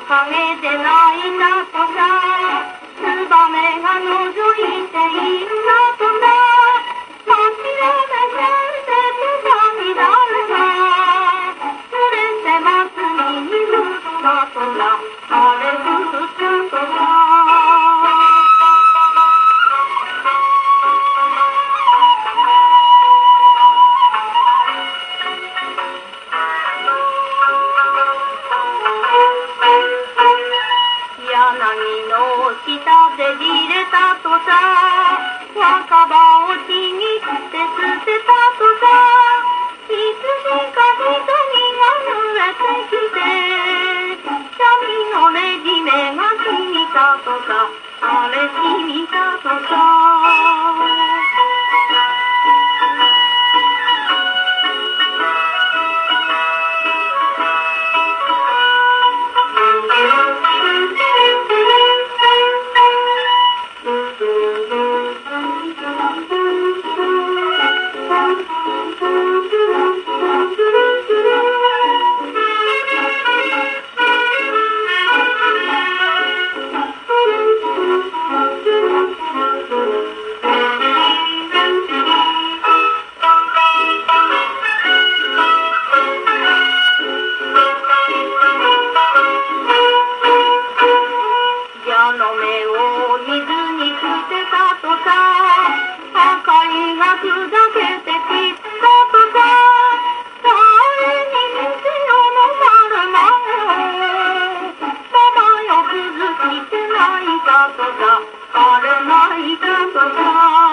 陰で泣いたとさ、ツバメが覗いているなとさ、街を目線で手が乱れた。濡れてますに降ったとさ、あれ降ったとさ。柳の下でじれたとさ、若葉をちぎって捨てたとさ、いつしか瞳が濡れてきて、シャミのねじめが染みたとさ、あれ染みたとさ。矢の目を水に捨てたとさ、明かりが砕けて散ったとさ、誰に店を飲まる前をさまよ崩して泣いたとさ、あれ泣いたとさ。